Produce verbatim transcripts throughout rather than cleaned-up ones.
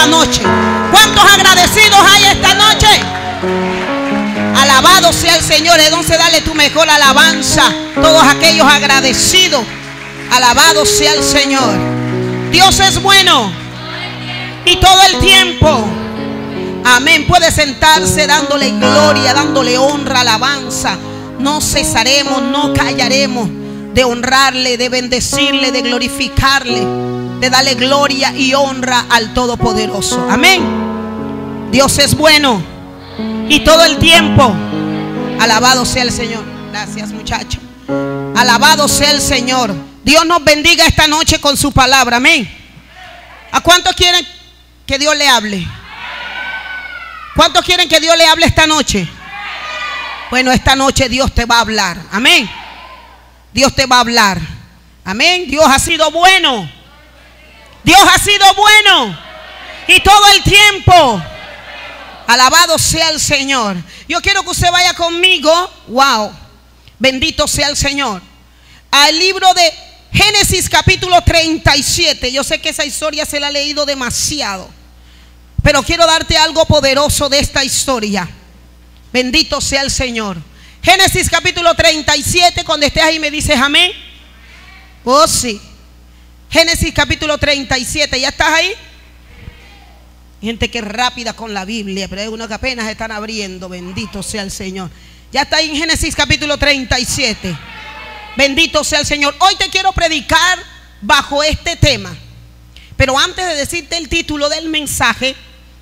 esta noche? ¿Cuántos agradecidos hay esta noche? Alabado sea el Señor. Entonces dale tu mejor alabanza. Todos aquellos agradecidos. Alabado sea el Señor. Dios es bueno y todo el tiempo. Amén. Puede sentarse dándole gloria, dándole honra, alabanza. No cesaremos, no callaremos de honrarle, de bendecirle, de glorificarle, de darle gloria y honra al Todopoderoso. Amén. Dios es bueno y todo el tiempo. Alabado sea el Señor. Gracias, muchachos. Alabado sea el Señor. Dios nos bendiga esta noche con su palabra. Amén. ¿A cuántos quieren que Dios le hable? ¿Cuántos quieren que Dios le hable esta noche? Bueno, esta noche Dios te va a hablar. Amén. Dios te va a hablar. Amén. Dios ha sido bueno. Dios ha sido bueno y todo el tiempo. Alabado sea el Señor. Yo quiero que usted vaya conmigo. Wow. Bendito sea el Señor. Al libro de Génesis capítulo treinta y siete. Yo sé que esa historia se la ha leído demasiado, pero quiero darte algo poderoso de esta historia. Bendito sea el Señor. Génesis capítulo treinta y siete. Cuando estés ahí me dices amén. Oh sí. Génesis capítulo treinta y siete. ¿Ya estás ahí? Gente que es rápida con la Biblia, pero hay unos que apenas están abriendo. Bendito sea el Señor. Ya está ahí en Génesis capítulo treinta y siete. Bendito sea el Señor. Hoy te quiero predicar bajo este tema. Pero antes de decirte el título del mensaje,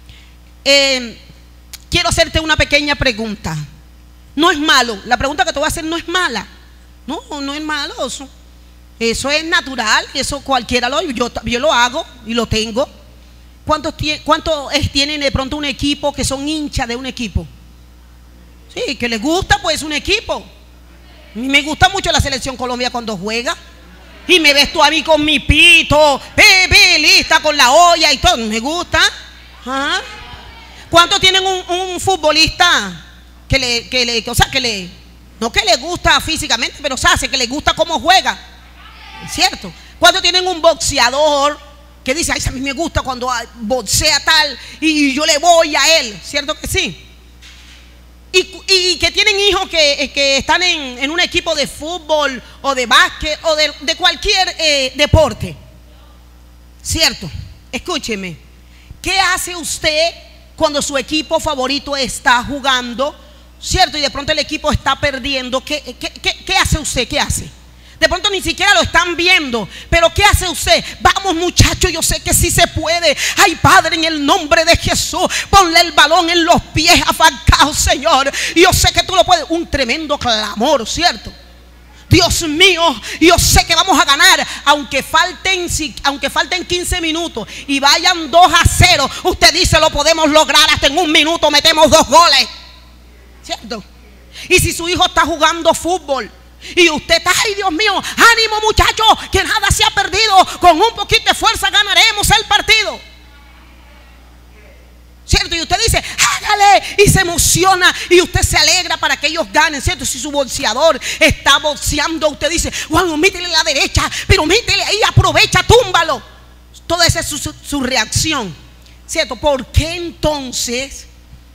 eh, quiero hacerte una pequeña pregunta. No es malo. La pregunta que te voy a hacer no es mala. No, no es malo. Eso, eso es natural. Eso cualquiera lo yo, yo lo hago y lo tengo. ¿Cuántos, cuántos tienen de pronto un equipo que son hinchas de un equipo? Sí, que les gusta pues un equipo. Me gusta mucho la selección Colombia cuando juega. Y me ves tú a mí con mi pito, bebé, lista con la olla y todo. Me gusta. ¿Ah? ¿Cuántos tienen un, un futbolista que le, que le, o sea, que le, no que le gusta físicamente, pero se hace que le gusta cómo juega? ¿Cierto? ¿Cuántos tienen un boxeador que dice, ay, a mí me gusta cuando boxea tal y yo le voy a él? ¿Cierto que sí? Y, y que tienen hijos que, que están en, en un equipo de fútbol o de básquet o de, de cualquier eh, deporte. ¿Cierto? Escúcheme. ¿Qué hace usted cuando su equipo favorito está jugando? ¿Cierto? Y de pronto el equipo está perdiendo. ¿Qué, qué, qué, qué hace usted? ¿Qué hace? De pronto ni siquiera lo están viendo, pero ¿qué hace usted? Vamos, muchachos, yo sé que sí se puede. Ay, Padre, en el nombre de Jesús, ponle el balón en los pies afancados, Señor. Yo sé que tú lo puedes. Un tremendo clamor, ¿cierto? Dios mío, yo sé que vamos a ganar. Aunque falten, aunque falten quince minutos y vayan dos a cero, usted dice, lo podemos lograr. Hasta en un minuto metemos dos goles, ¿cierto? Y si su hijo está jugando fútbol y usted está, ay, Dios mío, ánimo, muchachos, que nada se ha perdido. Con un poquito de fuerza ganaremos el partido, ¿cierto? Y usted dice, hágale, y se emociona y usted se alegra para que ellos ganen, ¿cierto? Si su boxeador está boxeando, usted dice, bueno, mítele a la derecha, pero mítele ahí, aprovecha, túmbalo. Toda esa es su, su, su reacción, ¿cierto? ¿Por qué entonces?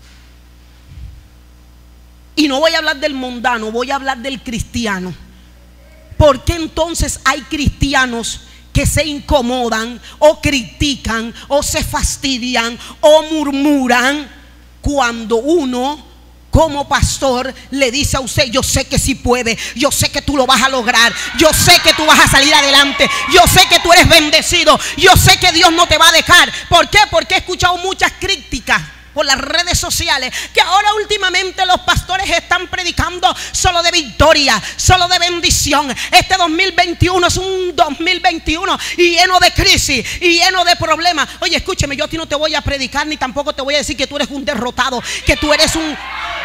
Y no voy a hablar del mundano, voy a hablar del cristiano. ¿Por qué entonces hay cristianos que se incomodan o critican o se fastidian o murmuran cuando uno como pastor le dice a usted, yo sé que sí puede, yo sé que tú lo vas a lograr, yo sé que tú vas a salir adelante, yo sé que tú eres bendecido, yo sé que Dios no te va a dejar? ¿Por qué? Porque he escuchado muchas críticas por las redes sociales, que ahora últimamente los pastores están predicando solo de victoria, solo de bendición. Este dos mil veintiuno es un dos mil veintiuno y lleno de crisis y lleno de problemas. Oye, escúcheme, yo a ti no te voy a predicar ni tampoco te voy a decir que tú eres un derrotado, que tú eres un...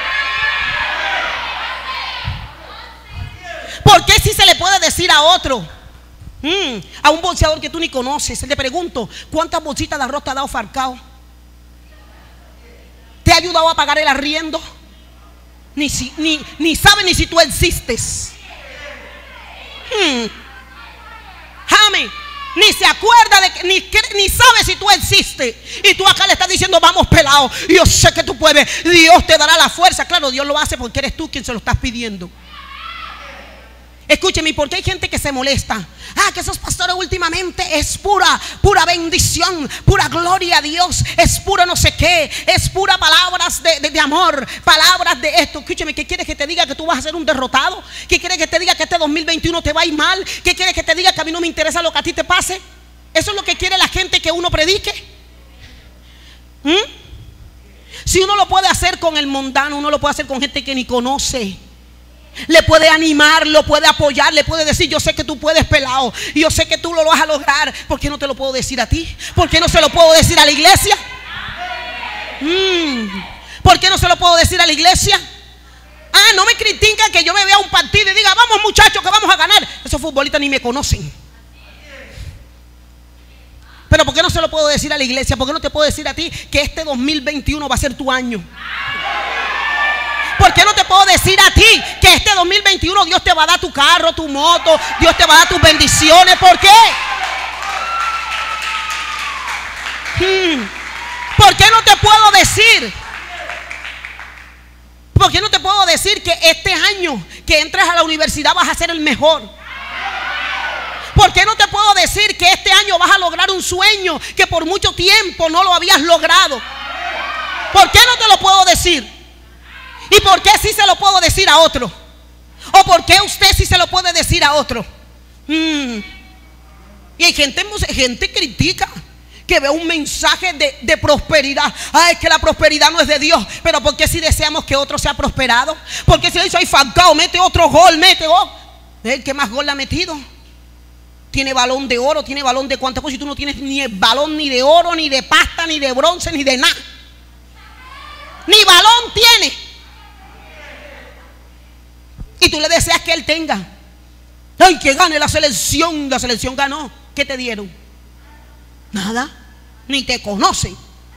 ¿Por qué si se le puede decir a otro? Mm, a un boxeador que tú ni conoces, le pregunto, ¿cuántas bolsitas de arroz te ha dado Falcao? ¿Te ha ayudado a pagar el arriendo? Ni, si, ni, ni sabe ni si tú existes. Hmm. Amén. Ni se acuerda de que, ni, ni sabe si tú existes. Y tú acá le estás diciendo, vamos pelado, yo sé que tú puedes, Dios te dará la fuerza. Claro, Dios lo hace porque eres tú quien se lo estás pidiendo. Escúcheme, ¿por qué hay gente que se molesta? Ah, que esos pastores últimamente es pura, pura bendición, pura gloria a Dios, es pura no sé qué, es pura palabras de, de, de amor, palabras de esto. Escúcheme, ¿qué quieres que te diga? ¿Que tú vas a ser un derrotado? ¿Qué quieres que te diga? ¿Que este dos mil veintiuno te va a ir mal? ¿Qué quieres que te diga? ¿Que a mí no me interesa lo que a ti te pase? ¿Eso es lo que quiere la gente que uno predique? ¿Mm? Si uno lo puede hacer con el mundano, uno lo puede hacer con gente que ni conoce. Le puede animar, lo puede apoyar, le puede decir, yo sé que tú puedes, pelado, y yo sé que tú lo vas a lograr. ¿Por qué no te lo puedo decir a ti? ¿Por qué no se lo puedo decir a la iglesia? Mm. ¿Por qué no se lo puedo decir a la iglesia? Ah, no me critican que yo me vea un partido y diga, vamos muchachos que vamos a ganar. Esos futbolistas ni me conocen. Pero ¿por qué no se lo puedo decir a la iglesia? ¿Por qué no te puedo decir a ti que este dos mil veintiuno va a ser tu año? ¿Por qué no te puedo decir a ti que este dos mil veintiuno Dios te va a dar tu carro, tu moto, Dios te va a dar tus bendiciones? ¿Por qué? Hmm. ¿Por qué no te puedo decir? ¿Por qué no te puedo decir que este año que entres a la universidad vas a ser el mejor? ¿Por qué no te puedo decir que este año vas a lograr un sueño que por mucho tiempo no lo habías logrado? ¿Por qué no te lo puedo decir? ¿Y por qué sí se lo puedo decir a otro? ¿O por qué usted sí se lo puede decir a otro? Mm. Y hay gente, gente critica, que ve un mensaje de, de prosperidad. Ay, es que la prosperidad no es de Dios. Pero ¿por qué si deseamos que otro sea prosperado? ¿Por qué si le dice, ay, Falcao, mete otro gol, mete gol? ¿El que más gol le ha metido? Tiene balón de oro, tiene balón de cuántas cosas, y tú no tienes ni el balón ni de oro, ni de pasta, ni de bronce, ni de nada. Ni balón tiene. Y tú le deseas que él tenga. Ay, que gane la selección. La selección ganó. ¿Qué te dieron? Nada. Ni te conocen.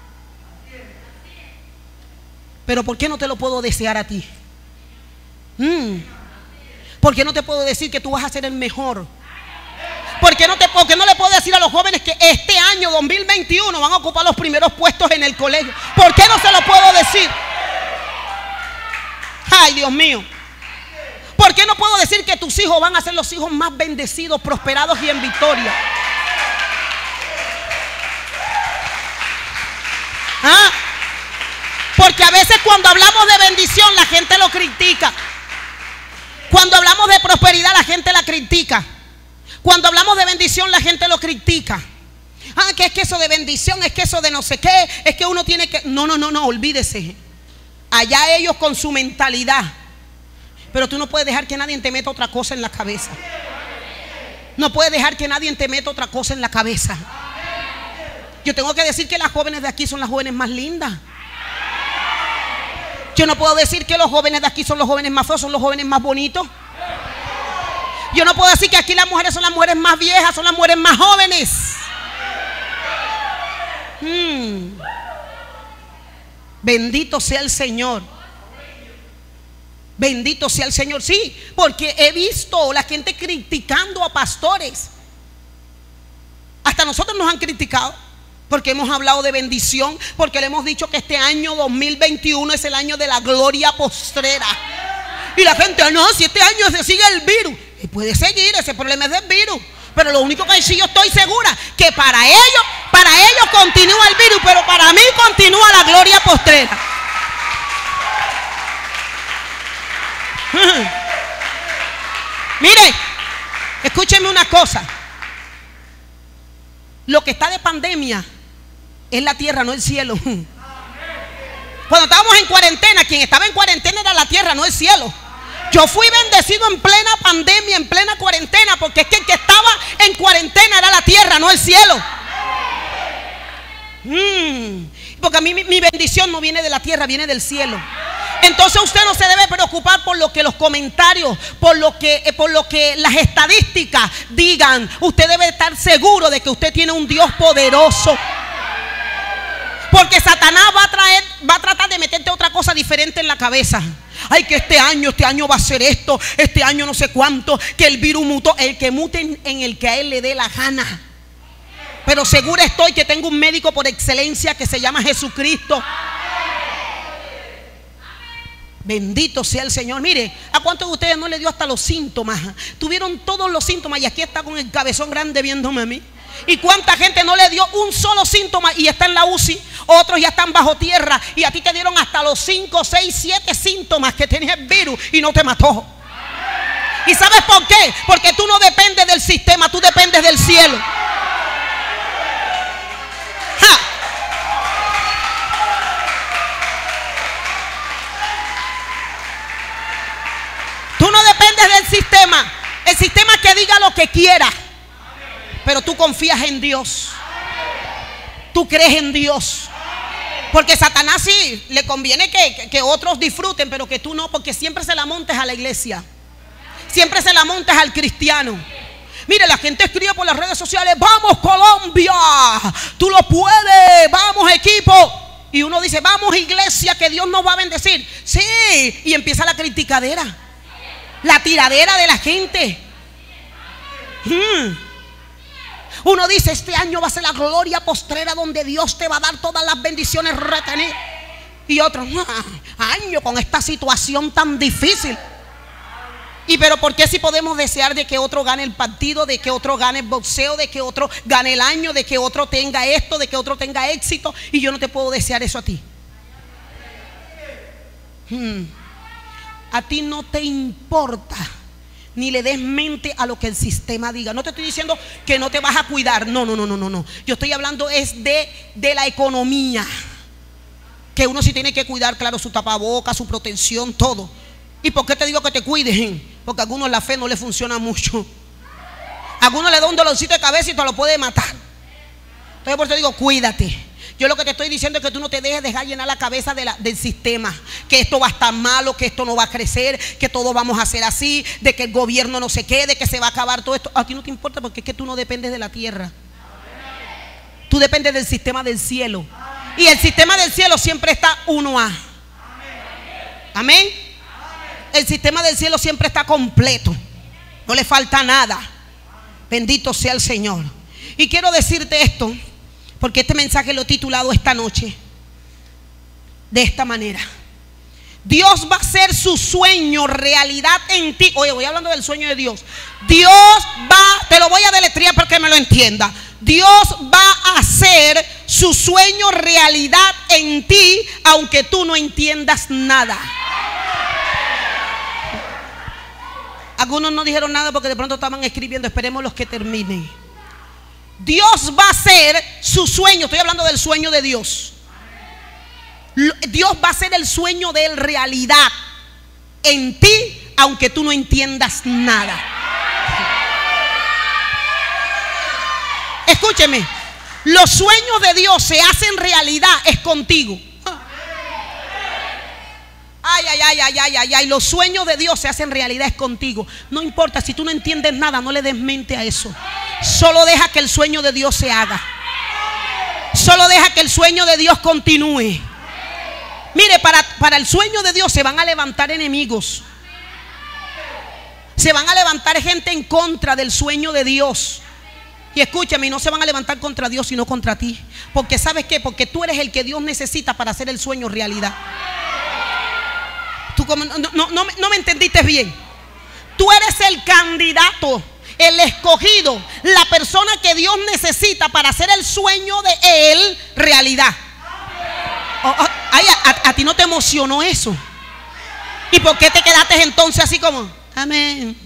Pero ¿por qué no te lo puedo desear a ti? Mm. ¿Por qué no te puedo decir que tú vas a ser el mejor? ¿Por qué no, te, por qué no le puedo decir a los jóvenes que este año dos mil veintiuno van a ocupar los primeros puestos en el colegio? ¿Por qué no se lo puedo decir? Ay, Dios mío. ¿Por qué no puedo decir que tus hijos van a ser los hijos más bendecidos, prosperados y en victoria? ¿Ah? Porque a veces cuando hablamos de bendición la gente lo critica. Cuando hablamos de prosperidad la gente la critica. Cuando hablamos de bendición la gente lo critica. Ah, que es que eso de bendición, es que eso de no sé qué, es que uno tiene que... No, no, no, no, olvídese. Allá ellos con su mentalidad. Pero tú no puedes dejar que nadie te meta otra cosa en la cabeza. No puedes dejar que nadie te meta otra cosa en la cabeza. Yo tengo que decir que las jóvenes de aquí son las jóvenes más lindas. Yo no puedo decir que los jóvenes de aquí son los jóvenes más feos, son los jóvenes más bonitos. Yo no puedo decir que aquí las mujeres son las mujeres más viejas, son las mujeres más jóvenes. Hmm. Bendito sea el Señor. Bendito sea el Señor. Sí, porque he visto la gente criticando a pastores. Hasta nosotros nos han criticado porque hemos hablado de bendición, porque le hemos dicho que este año dos mil veintiuno es el año de la gloria postrera. Y la gente, no, si este año se sigue el virus. Y puede seguir, ese problema es del virus. Pero lo único que sí yo estoy segura, que para ellos, para ellos continúa el virus, pero para mí continúa la gloria postrera. Mire, escúchenme una cosa. Lo que está de pandemia es la tierra, no el cielo. Cuando estábamos en cuarentena, quien estaba en cuarentena era la tierra, no el cielo. Yo fui bendecido en plena pandemia, en plena cuarentena, porque es que el que estaba en cuarentena era la tierra, no el cielo. Mm, porque a mí mi, mi bendición no viene de la tierra, viene del cielo. Entonces usted no se debe preocupar por lo que los comentarios, por lo que, por lo que las estadísticas digan. Usted debe estar seguro de que usted tiene un Dios poderoso. Porque Satanás va a traer, va a tratar de meterte otra cosa diferente en la cabeza. Ay, que este año, este año va a ser esto, este año no sé cuánto, que el virus mutó, el que mute en, en el que a él le dé la gana. Pero segura estoy que tengo un médico por excelencia que se llama Jesucristo. Bendito sea el Señor. Mire, ¿a cuántos de ustedes no le dio hasta los síntomas? Tuvieron todos los síntomas y aquí está con el cabezón grande viéndome a mí. ¿Y cuánta gente no le dio un solo síntoma y está en la U C I? Otros ya están bajo tierra y a ti te dieron hasta los cinco, seis, siete síntomas que tenía el virus y no te mató. ¿Y sabes por qué? Porque tú no dependes del sistema, tú dependes del cielo. ¡Ja! Tú no dependes del sistema. El sistema que diga lo que quiera, pero tú confías en Dios. Tú crees en Dios. Porque Satanás sí le conviene que, que, que otros disfruten, pero que tú no, porque siempre se la montes a la iglesia. Siempre se la montes al cristiano. Mire, la gente escribe por las redes sociales: vamos Colombia, tú lo puedes, vamos equipo. Y uno dice: vamos iglesia, que Dios nos va a bendecir. Sí, y empieza la criticadera, la tiradera de la gente. hmm. Uno dice: este año va a ser la gloria postrera donde Dios te va a dar todas las bendiciones retenidas. Y otro: ah, año con esta situación tan difícil. ¿Y pero por qué si podemos desear de que otro gane el partido, de que otro gane el boxeo, de que otro gane el año, de que otro tenga esto, de que otro tenga éxito, y yo no te puedo desear eso a ti? Hmm. A ti no te importa, ni le des mente a lo que el sistema diga. No te estoy diciendo que no te vas a cuidar. No, no, no, no, no, no. Yo estoy hablando es de, de la economía. Que uno sí tiene que cuidar, claro, su tapabocas, su protección, todo. ¿Y por qué te digo que te cuides? Porque a algunos la fe no le funciona mucho. A algunos le da un dolorcito de cabeza y te lo puede matar. Entonces por eso te digo: cuídate. Yo lo que te estoy diciendo es que tú no te dejes dejar llenar la cabeza de la, del sistema. Que esto va a estar malo, que esto no va a crecer, que todo vamos a hacer así, de que el gobierno no se quede, que se va a acabar todo esto. A ti no te importa, porque es que tú no dependes de la tierra. Tú dependes del sistema del cielo. Y el sistema del cielo siempre está uno a. Amén. El sistema del cielo siempre está completo. No le falta nada. Bendito sea el Señor. Y quiero decirte esto, porque este mensaje lo he titulado esta noche de esta manera: Dios va a hacer su sueño realidad en ti. Oye, voy hablando del sueño de Dios. Dios va, te lo voy a deletrear para que me lo entienda. Dios va a hacer su sueño realidad en ti, aunque tú no entiendas nada. Algunos no dijeron nada porque de pronto estaban escribiendo. Esperemos los que terminen. Dios va a hacer su sueño. Estoy hablando del sueño de Dios. Dios va a hacer el sueño de él realidad en ti, aunque tú no entiendas nada. Escúcheme, los sueños de Dios se hacen realidad es contigo. Ay, ay, ay, ay, ay, ay, ay. Los sueños de Dios se hacen realidad es contigo. No importa, si tú no entiendes nada, no le des mente a eso. Solo deja que el sueño de Dios se haga. Solo deja que el sueño de Dios continúe. Mire, para, para el sueño de Dios se van a levantar enemigos. Se van a levantar gente en contra del sueño de Dios. Y escúchame, no se van a levantar contra Dios, sino contra ti. Porque ¿sabes qué? Porque tú eres el que Dios necesita para hacer el sueño realidad. Tú como, no, no, no, no me entendiste bien. Tú eres el candidato, el escogido, la persona que Dios necesita para hacer el sueño de él realidad. Oh, oh, ay, a, a, a ti no te emocionó eso. ¿Y por qué te quedaste entonces así como amén?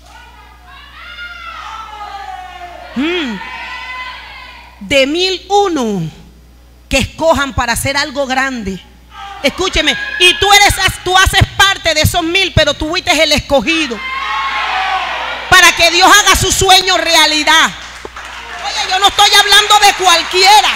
Hmm. De mil uno que escojan para hacer algo grande. Escúcheme, y tú eres, tú haces parte de esos mil, pero tú fuiste el escogido para que Dios haga su sueño realidad. Oye, yo no estoy hablando de cualquiera.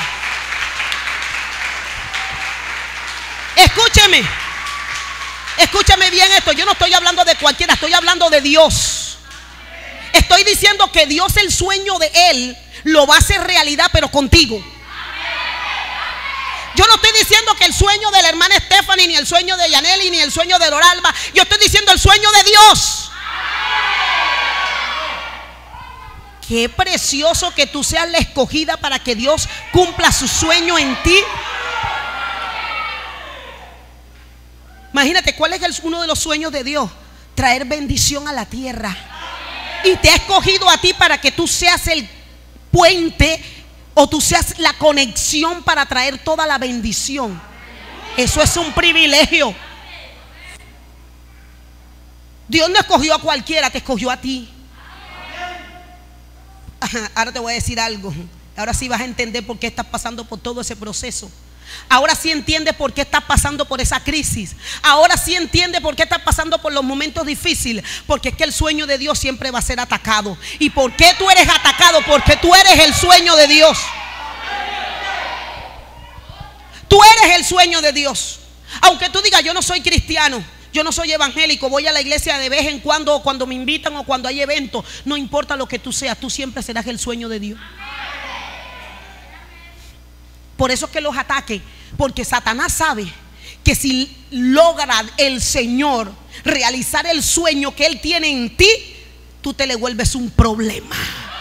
Escúcheme, escúchame bien esto. Yo no estoy hablando de cualquiera, estoy hablando de Dios. Estoy diciendo que Dios, el sueño de él, lo va a hacer realidad, pero contigo. Yo no estoy diciendo que el sueño de la hermana Stephanie, ni el sueño de Yaneli, ni el sueño de Loralba. Yo estoy diciendo el sueño de Dios. Qué precioso que tú seas la escogida para que Dios cumpla su sueño en ti. Imagínate, ¿cuál es el, uno de los sueños de Dios? Traer bendición a la tierra. Y te ha escogido a ti para que tú seas el puente, o tú seas la conexión para traer toda la bendición. Eso es un privilegio. Dios no escogió a cualquiera, te escogió a ti. Ajá, ahora te voy a decir algo. Ahora sí vas a entender por qué estás pasando por todo ese proceso. Ahora sí entiendes por qué estás pasando por esa crisis. Ahora sí entiendes por qué estás pasando por los momentos difíciles. Porque es que el sueño de Dios siempre va a ser atacado. ¿Y por qué tú eres atacado? Porque tú eres el sueño de Dios. Tú eres el sueño de Dios. Aunque tú digas, yo no soy cristiano, yo no soy evangélico, voy a la iglesia de vez en cuando, o cuando me invitan, o cuando hay eventos. No importa lo que tú seas, tú siempre serás el sueño de Dios. Por eso es que los ataques, porque Satanás sabe que si logra el Señor realizar el sueño que Él tiene en ti, tú te le vuelves un problema.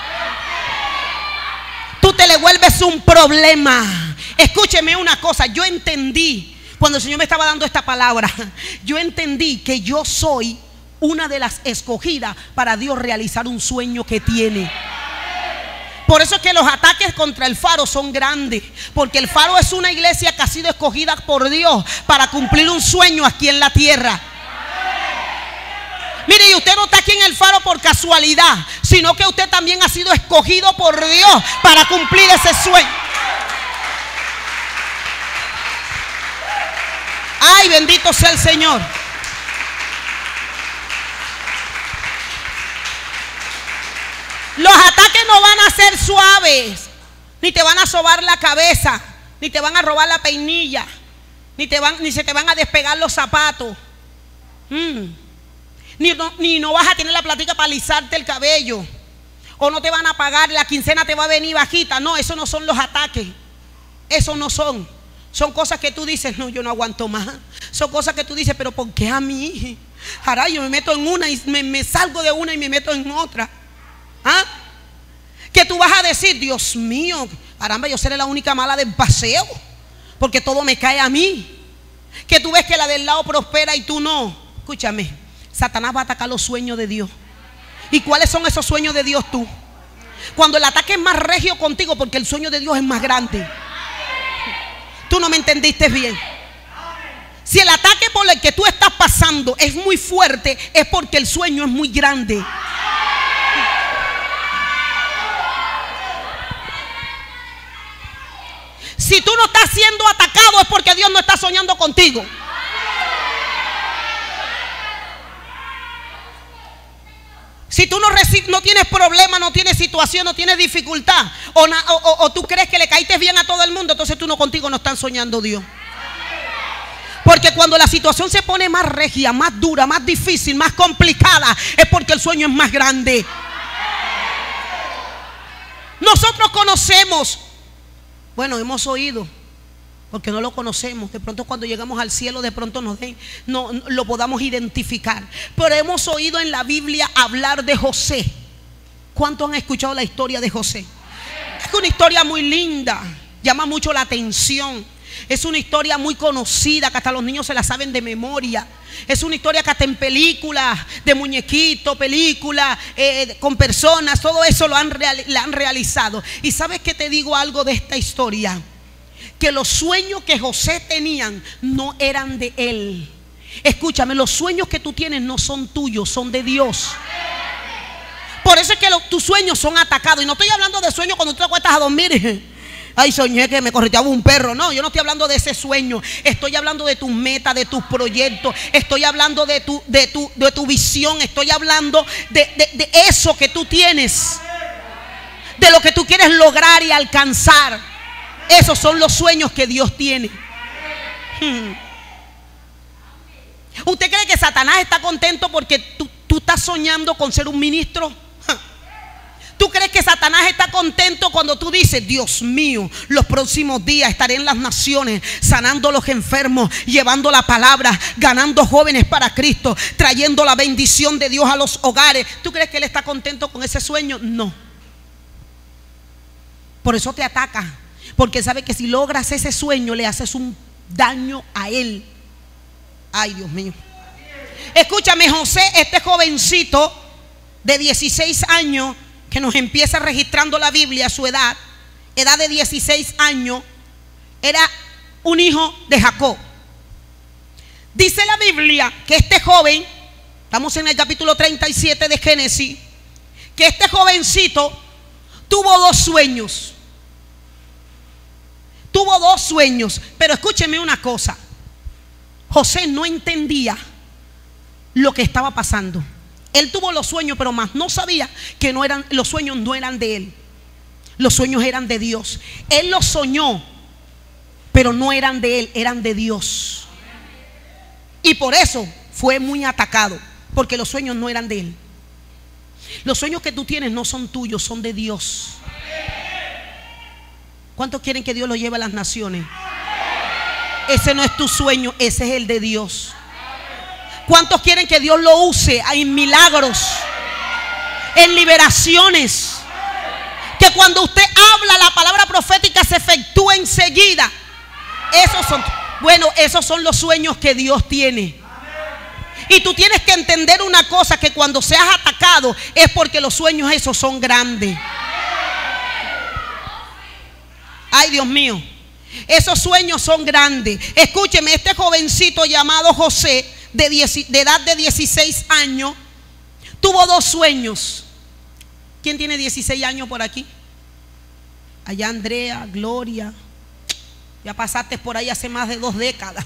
Tú te le vuelves un problema. Escúcheme una cosa, yo entendí cuando el Señor me estaba dando esta palabra, yo entendí que yo soy una de las escogidas para Dios realizar un sueño que tiene. Por eso es que los ataques contra el Faro son grandes, porque el Faro es una iglesia que ha sido escogida por Dios para cumplir un sueño aquí en la tierra. Mire, y usted no está aquí en el Faro por casualidad, sino que usted también ha sido escogido por Dios para cumplir ese sueño. Ay, bendito sea el Señor. Los ataques no van a ser suaves, ni te van a sobar la cabeza, ni te van a robar la peinilla, ni, te van, ni se te van a despegar los zapatos. Mm. Ni, no, ni no vas a tener la platica para alisarte el cabello, o no te van a pagar, la quincena te va a venir bajita. No, esos no son los ataques. Esos no son. Son cosas que tú dices, no, yo no aguanto más. Son cosas que tú dices, pero ¿por qué a mí? Ahora yo me meto en una y me, me salgo de una y me meto en otra. ¿Ah? Que tú vas a decir, Dios mío, caramba, yo seré la única mala del paseo, porque todo me cae a mí. Que tú ves que la del lado prospera y tú no. Escúchame, Satanás va a atacar los sueños de Dios. ¿Y cuáles son esos sueños de Dios tú? Cuando el ataque es más regio contigo, porque el sueño de Dios es más grande. Tú no me entendiste bien. Si el ataque por el que tú estás pasando es muy fuerte, es porque el sueño es muy grande. Si tú no estás siendo atacado, es porque Dios no está soñando contigo. Si tú no, no tienes problema, no tienes situación, no tienes dificultad, o, na, o, o, o tú crees que le caíste bien a todo el mundo, entonces tú no, contigo no están soñando Dios. Porque cuando la situación se pone más regia, más dura, más difícil, más complicada, es porque el sueño es más grande. Nosotros conocemos, bueno, hemos oído, porque no lo conocemos. De pronto cuando llegamos al cielo, de pronto nos den, no, no lo podamos identificar. Pero hemos oído en la Biblia hablar de José. ¿Cuántos han escuchado la historia de José? Es una historia muy linda, llama mucho la atención. Es una historia muy conocida, que hasta los niños se la saben de memoria. Es una historia que hasta en películas, de muñequitos, películas, eh, con personas, todo eso lo han, real, la han realizado. Y ¿sabes qué te digo algo de esta historia? Que los sueños que José tenían no eran de él. Escúchame, los sueños que tú tienes no son tuyos, son de Dios. Por eso es que lo, tus sueños son atacados. Y no estoy hablando de sueños cuando tú te acuestas a dormir. Ay, soñé que me correteaba un perro. No, yo no estoy hablando de ese sueño. Estoy hablando de tus metas, de tus proyectos. Estoy hablando de tu, de tu, de tu visión. Estoy hablando de, de, de eso que tú tienes, de lo que tú quieres lograr y alcanzar. Esos son los sueños que Dios tiene. Hmm. ¿Usted cree que Satanás está contento porque tú, tú estás soñando con ser un ministro? ¿Tú crees que Satanás está contento cuando tú dices, Dios mío, los próximos días estaré en las naciones, sanando a los enfermos, llevando la palabra, ganando jóvenes para Cristo, trayendo la bendición de Dios a los hogares? ¿Tú crees que él está contento con ese sueño? No. Por eso te ataca, porque sabe que si logras ese sueño le haces un daño a él. Ay, Dios mío. Escúchame, José, este jovencito de dieciséis años que nos empieza registrando la Biblia, su edad, edad de dieciséis años, era un hijo de Jacob. Dice la Biblia que este joven, estamos en el capítulo treinta y siete de Génesis, que este jovencito tuvo dos sueños. Tuvo dos sueños, pero escúcheme una cosa. José no entendía lo que estaba pasando. Él tuvo los sueños, pero más no sabía que no eran, los sueños no eran de él. Los sueños eran de Dios. Él los soñó, pero no eran de él, eran de Dios. Y por eso fue muy atacado, porque los sueños no eran de él. Los sueños que tú tienes no son tuyos, son de Dios. ¿Cuántos quieren que Dios los lleve a las naciones? Ese no es tu sueño, ese es el de Dios. ¿Cuántos quieren que Dios lo use en milagros, en liberaciones? Que cuando usted habla, la palabra profética se efectúa enseguida. Esos son, bueno, esos son los sueños que Dios tiene. Y tú tienes que entender una cosa, que cuando seas atacado es porque los sueños esos son grandes. Ay, Dios mío, esos sueños son grandes. Escúcheme, este jovencito llamado José, de, diez, de edad de dieciséis años, tuvo dos sueños. ¿Quién tiene dieciséis años por aquí? Allá Andrea, Gloria. Ya pasaste por ahí hace más de dos décadas.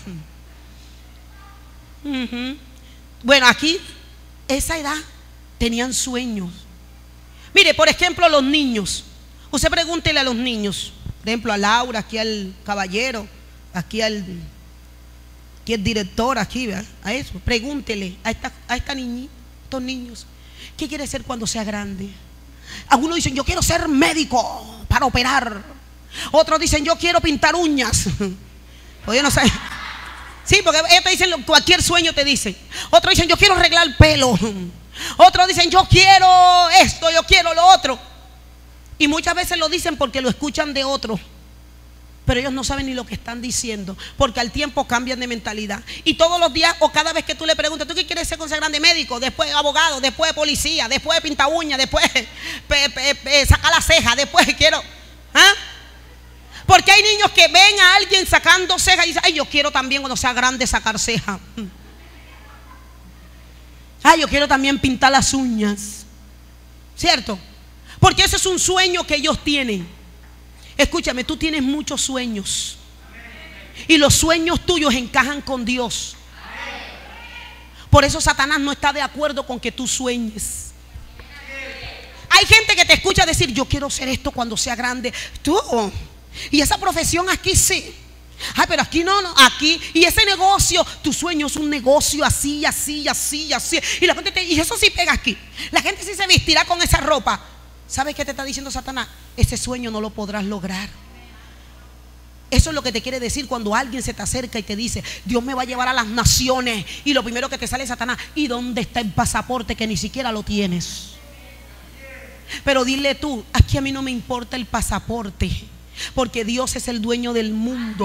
Uh-huh. Bueno, aquí, esa edad, tenían sueños. Mire, por ejemplo, los niños. Usted pregúntele a los niños. Por ejemplo, a Laura, aquí al caballero, aquí al, aquí el director, aquí, ¿verdad? A eso. Pregúntele a esta, a esta niña, estos niños, ¿qué quiere ser cuando sea grande? Algunos dicen, yo quiero ser médico para operar. Otros dicen, yo quiero pintar uñas. Pues yo no sé. Sí, porque ellos te dicen cualquier sueño, te dicen. Otros dicen, yo quiero arreglar el pelo. Otros dicen, yo quiero esto, yo quiero lo otro. Y muchas veces lo dicen porque lo escuchan de otros, pero ellos no saben ni lo que están diciendo, porque al tiempo cambian de mentalidad. Y todos los días, o cada vez que tú le preguntas, ¿tú qué quieres ser cuando seas grande? Médico, después abogado, después policía, después pinta uñas, después pe, pe, pe, sacar la ceja, después quiero, ¿ah? Porque hay niños que ven a alguien sacando ceja y dicen, ay, yo quiero también cuando sea grande sacar ceja. Ay, yo quiero también pintar las uñas. ¿Cierto? Porque ese es un sueño que ellos tienen. Escúchame, tú tienes muchos sueños. Y los sueños tuyos encajan con Dios. Por eso Satanás no está de acuerdo con que tú sueñes. Hay gente que te escucha decir, yo quiero ser esto cuando sea grande. Tú, y esa profesión aquí sí. Ay, pero aquí no, no, aquí. Y ese negocio, tu sueño es un negocio así, así, así, así. Y la gente te, y eso sí pega aquí. La gente sí se vestirá con esa ropa. ¿Sabes qué te está diciendo Satanás? Ese sueño no lo podrás lograr. Eso es lo que te quiere decir cuando alguien se te acerca y te dice, Dios me va a llevar a las naciones. Y lo primero que te sale es Satanás, ¿y dónde está el pasaporte que ni siquiera lo tienes? Pero dile tú, aquí a mí no me importa el pasaporte, porque Dios es el dueño del mundo.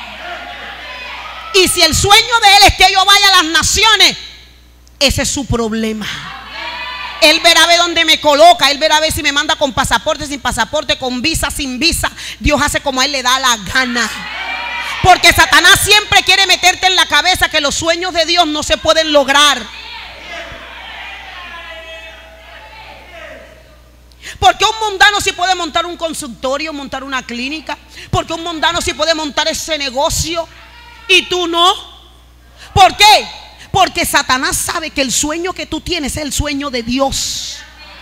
Y si el sueño de Él es que yo vaya a las naciones, ese es su problema. Él verá a ver dónde me coloca. Él verá a ver si me manda con pasaporte, sin pasaporte, con visa, sin visa. Dios hace como a Él le da la gana. Porque Satanás siempre quiere meterte en la cabeza que los sueños de Dios no se pueden lograr. Porque un mundano sí puede montar un consultorio, montar una clínica. Porque un mundano sí puede montar ese negocio y tú no. ¿Por qué? Porque Satanás sabe que el sueño que tú tienes es el sueño de Dios.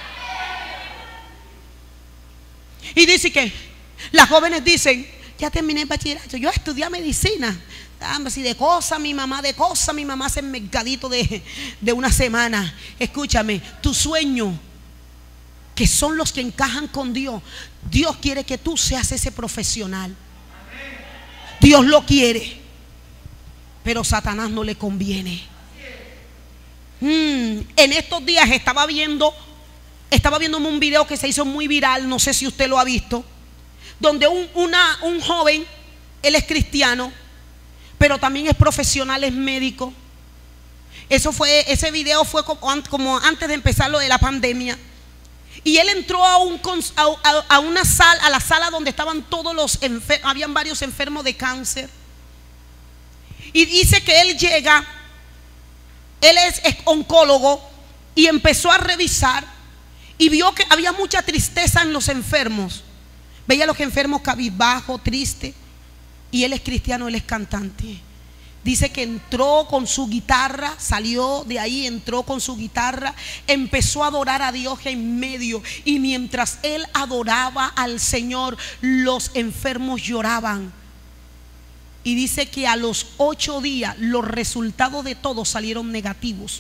Y dice que las jóvenes dicen, ya terminé el bachillerato, yo estudié medicina. Si de cosa, mi mamá de cosa, mi mamá hace el mercadito de, de una semana. Escúchame, tu sueño, que son los que encajan con Dios, Dios quiere que tú seas ese profesional. Dios lo quiere, pero Satanás no le conviene. Mm, en estos días estaba viendo Estaba viéndome un video que se hizo muy viral. No sé si usted lo ha visto. donde un, una, un joven, él es cristiano, pero también es profesional, es médico. Eso fue, ese video fue como, como antes de empezar lo de la pandemia. Y él entró a, un, a, a una sala, a la sala donde estaban todos los enfermos, habían varios enfermos de cáncer. Y dice que él llega, él es, es oncólogo, y empezó a revisar y vio que había mucha tristeza en los enfermos. Veía a los enfermos cabizbajo, triste. Y él es cristiano, él es cantante. Dice que entró con su guitarra, salió de ahí, entró con su guitarra, empezó a adorar a Dios en medio. Y mientras él adoraba al Señor, los enfermos lloraban. Y dice que a los ocho días los resultados de todos salieron negativos.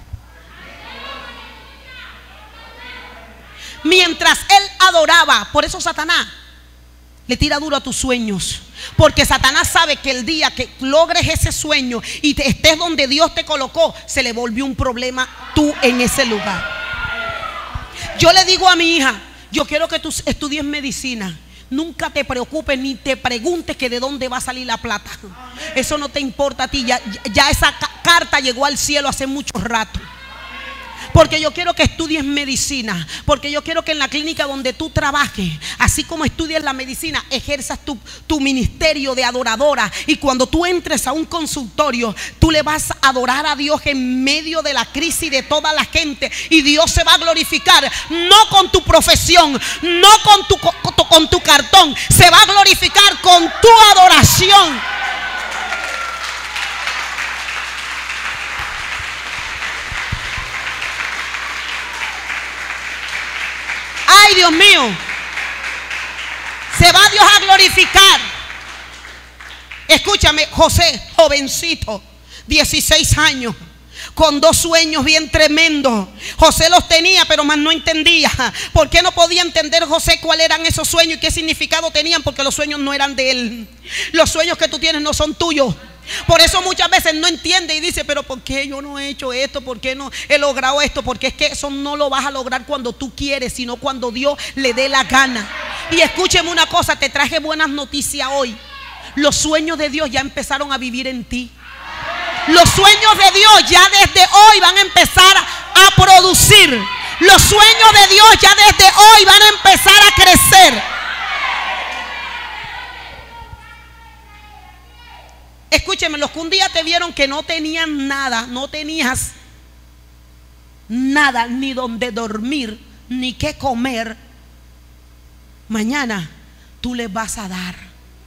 Mientras él adoraba, por eso Satanás le tira duro a tus sueños. Porque Satanás sabe que el día que logres ese sueño y te estés donde Dios te colocó, se le volvió un problema tú en ese lugar. Yo le digo a mi hija, yo quiero que tú estudies medicina. Nunca te preocupes ni te preguntes que de dónde va a salir la plata. Eso no te importa a ti. Ya, ya esa carta llegó al cielo hace mucho rato. Porque yo quiero que estudies medicina. Porque yo quiero que en la clínica donde tú trabajes, así como estudies la medicina, ejerzas tu, tu ministerio de adoradora. Y cuando tú entres a un consultorio, tú le vas a adorar a Dios en medio de la crisis de toda la gente. Y Dios se va a glorificar, no con tu profesión, no con tu, con tu, con tu cartón. Se va a glorificar con tu adoración. Ay, Dios mío, se va Dios a glorificar. Escúchame, José, jovencito, dieciséis años, con dos sueños bien tremendos. José los tenía, pero más no entendía. ¿Por qué no podía entender José cuáles eran esos sueños y qué significado tenían? Porque los sueños no eran de él. Los sueños que tú tienes no son tuyos. Por eso muchas veces no entiende y dice, pero ¿por qué yo no he hecho esto? ¿Por qué no he logrado esto? Porque es que eso no lo vas a lograr cuando tú quieres, sino cuando Dios le dé la gana. Y escúcheme una cosa, te traje buenas noticias hoy. Los sueños de Dios ya empezaron a vivir en ti. Los sueños de Dios ya desde hoy van a empezar a producir. Los sueños de Dios ya desde hoy van a empezar a crecer. Escúcheme, los que un día te vieron que no tenían nada, no tenías nada, ni donde dormir, ni qué comer, mañana tú les vas a dar.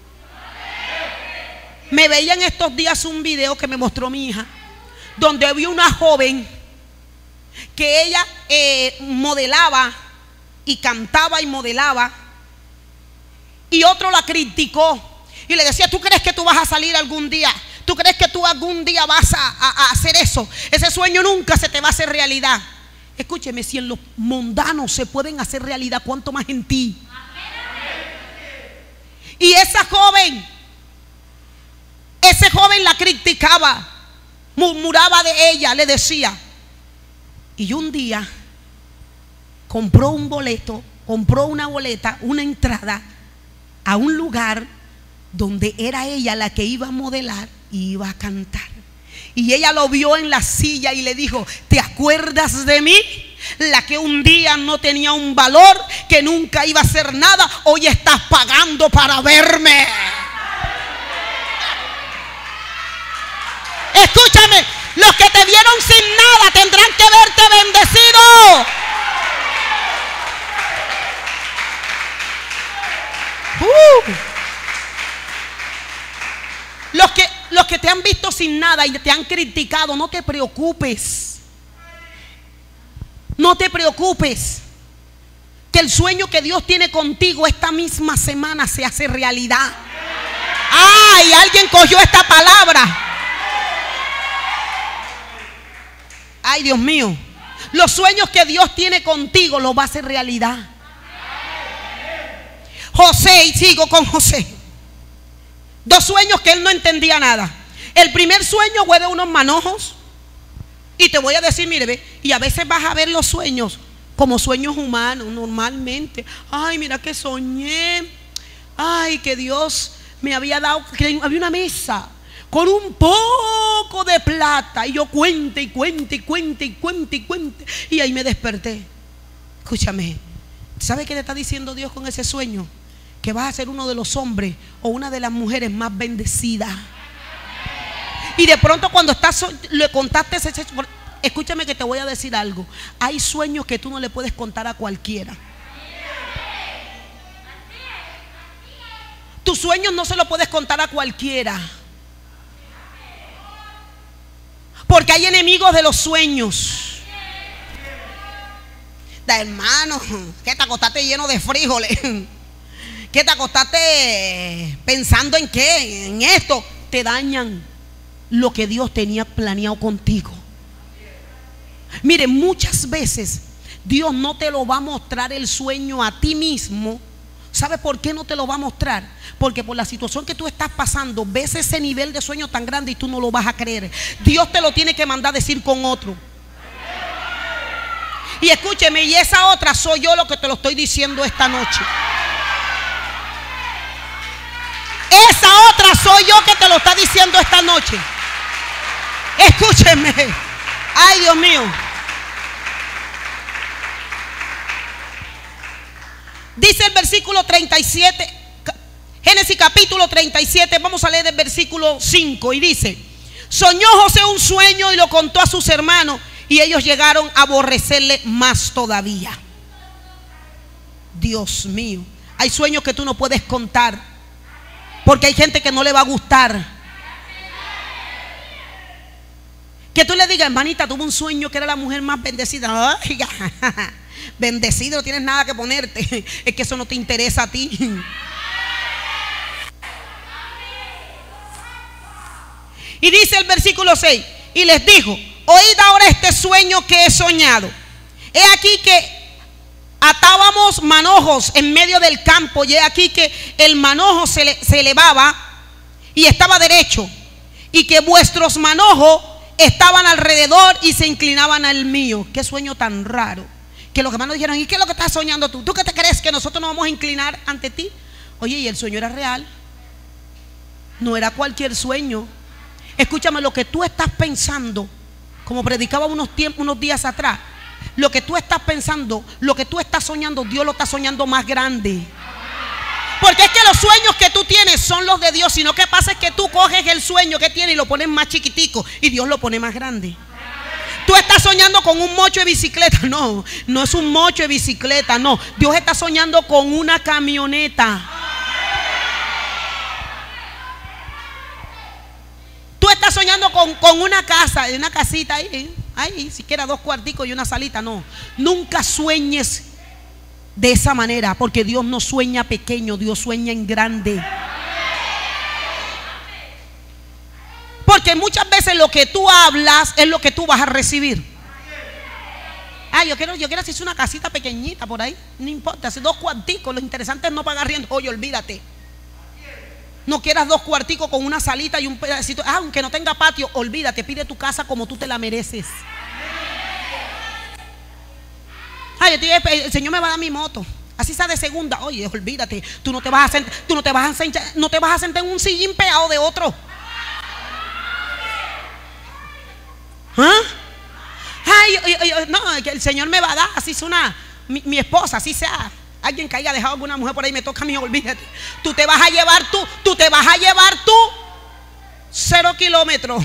Me veía en estos días un video que me mostró mi hija, donde había una joven que ella eh, modelaba y cantaba y modelaba, y otro la criticó. Y le decía, ¿tú crees que tú vas a salir algún día? ¿Tú crees que tú algún día vas a, a, a hacer eso? Ese sueño nunca se te va a hacer realidad. Escúcheme, si en los mundanos se pueden hacer realidad, ¿cuánto más en ti? Y esa joven, ese joven la criticaba, murmuraba de ella, le decía. Y un día compró un boleto, compró una boleta, una entrada a un lugar donde era ella la que iba a modelar y iba a cantar. Y ella lo vio en la silla y le dijo, ¿te acuerdas de mí? La que un día no tenía un valor, que nunca iba a hacer nada, hoy estás pagando para verme. Escúchame, los que te vieron sin nada tendrán que verte bendecido. Uh. Los que, los que te han visto sin nada y te han criticado, no te preocupes. No te preocupes. Que el sueño que Dios tiene contigo esta misma semana se hace realidad. ¡Ay! Alguien cogió esta palabra. ¡Ay, Dios mío! Los sueños que Dios tiene contigo los va a hacer realidad. José, y sigo con José. Dos sueños que él no entendía nada. El primer sueño fue de unos manojos. Y te voy a decir, mire, ve, y a veces vas a ver los sueños como sueños humanos, normalmente. Ay, mira que soñé. Ay, que Dios me había dado, que había una mesa con un poco de plata. Y yo cuente y cuente y cuente y cuente y cuente. Y ahí me desperté. Escúchame, ¿sabe qué le está diciendo Dios con ese sueño? Que vas a ser uno de los hombres o una de las mujeres más bendecidas. Y de pronto cuando estás, le contaste ese, escúchame que te voy a decir algo. Hay sueños que tú no le puedes contar a cualquiera. Tus sueños no se los puedes contar a cualquiera, porque hay enemigos de los sueños. Da, hermano, que te acostaste lleno de frijoles, que te acostaste pensando en qué, en esto. Te dañan lo que Dios tenía planeado contigo. Mire, muchas veces Dios no te lo va a mostrar el sueño a ti mismo. ¿Sabe por qué no te lo va a mostrar? Porque por la situación que tú estás pasando, ves ese nivel de sueño tan grande y tú no lo vas a creer. Dios te lo tiene que mandar a decir con otro. Y escúcheme, y esa otra soy yo lo que te lo estoy diciendo esta noche. Esa otra soy yo que te lo está diciendo esta noche. Escúcheme. Ay, Dios mío. Dice el versículo treinta y siete, Génesis capítulo treinta y siete, vamos a leer el versículo cinco, y dice: soñó José un sueño y lo contó a sus hermanos, y ellos llegaron a aborrecerle más todavía. Dios mío, hay sueños que tú no puedes contar, porque hay gente que no le va a gustar. Que tú le digas, hermanita, tuve un sueño que era la mujer más bendecida. Oiga, bendecido, no tienes nada que ponerte. Es que eso no te interesa a ti. Y dice el versículo seis: y les dijo: oíd ahora este sueño que he soñado. He aquí que atábamos manojos en medio del campo, y he aquí que el manojo se, le, se elevaba y estaba derecho, y que vuestros manojos estaban alrededor y se inclinaban al mío. Qué sueño tan raro. Que los hermanos dijeron: ¿y qué es lo que estás soñando tú? ¿Tú qué te crees que nosotros nos vamos a inclinar ante ti? Oye, y el sueño era real. No era cualquier sueño. Escúchame, lo que tú estás pensando, como predicaba unos, tiempos, unos días atrás, lo que tú estás pensando, lo que tú estás soñando, Dios lo está soñando más grande. Porque es que los sueños que tú tienes son los de Dios, sino que pasa es que tú coges el sueño que tienes y lo pones más chiquitico, y Dios lo pone más grande. Tú estás soñando con un mocho de bicicleta. No, no es un mocho de bicicleta, no. Dios está soñando con una camioneta. Tú estás soñando con, con una casa, una casita ahí, ahí, siquiera dos cuarticos y una salita. No, nunca sueñes de esa manera, porque Dios no sueña pequeño, Dios sueña en grande. Porque muchas veces lo que tú hablas es lo que tú vas a recibir. Ah, yo quiero, yo quiero hacer una casita pequeñita por ahí. No importa, hacer dos cuarticos. Lo interesante es no pagar riendo. Oye, olvídate. No quieras dos cuarticos con una salita y un pedacito. Ah, aunque no tenga patio, olvídate. Pide tu casa como tú te la mereces. Ay, el Señor me va a dar mi moto. Así sea de segunda. Oye, olvídate. Tú no te vas a sentar, tú no te vas a sentar, no te vas a sentar en un sillín pegado de otro. ¿Ah? Ay, ay, ay, no, que el Señor me va a dar. Así es una, mi, mi esposa, así sea. Alguien que haya dejado alguna mujer por ahí me toca a mí, olvídate. Tú te vas a llevar tú, tú te vas a llevar tú cero kilómetros.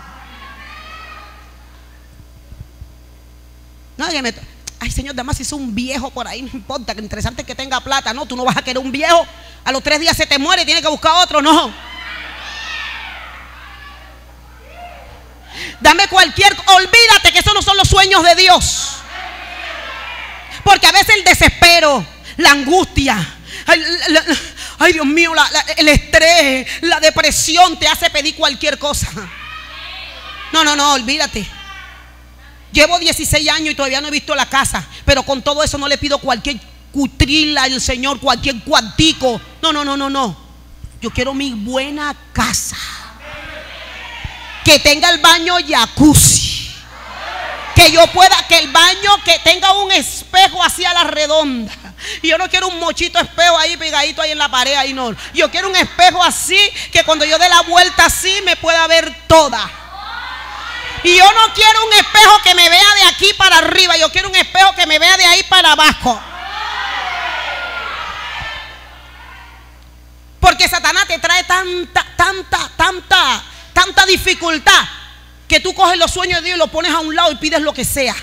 No, que me, ay, Señor, además si es un viejo por ahí, no importa, que interesante es que tenga plata. No, tú no vas a querer un viejo. A los tres días se te muere y tienes que buscar otro, no. Dame cualquier, olvídate que esos no son los sueños de Dios. Porque a veces el desespero, la angustia, ay, la, la, ay Dios mío, la, la, el estrés, la depresión te hace pedir cualquier cosa. No, no, no, olvídate. Llevo dieciséis años y todavía no he visto la casa, pero con todo eso no le pido cualquier cutrila al Señor, cualquier cuantico. No, no, no, no, no. Yo quiero mi buena casa, que tenga el baño jacuzzi, que yo pueda, que el baño que tenga un espejo hacia la redonda, Y yo no quiero un mochito espejo ahí pegadito ahí en la pared, ahí no. Yo quiero un espejo así, que cuando yo dé la vuelta así me pueda ver toda. Y yo no quiero un espejo que me vea de aquí para arriba. Yo quiero un espejo que me vea de ahí para abajo. Porque Satanás te trae tanta, tanta, tanta, tanta dificultad, que tú coges los sueños de Dios y los pones a un lado y pides lo que sea.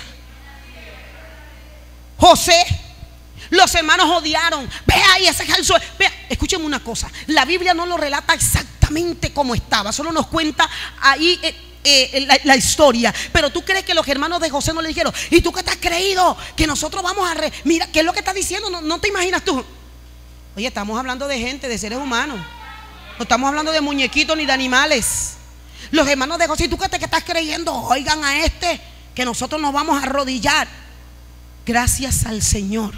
José, los hermanos odiaron. Vea ahí, ese es el sueño. Vea, escúchenme una cosa. La Biblia no lo relata exactamente como estaba, solo nos cuenta ahí eh, eh, la, la historia. Pero tú crees que los hermanos de José no le dijeron: ¿y tú qué te has creído? Que nosotros vamos a... Re Mira, ¿qué es lo que está diciendo? No, no te imaginas tú. Oye, estamos hablando de gente, de seres humanos. No estamos hablando de muñequitos ni de animales. Los hermanos de José: ¿y tú qué te que estás creyendo? Oigan a este, que nosotros nos vamos a arrodillar. Gracias al Señor,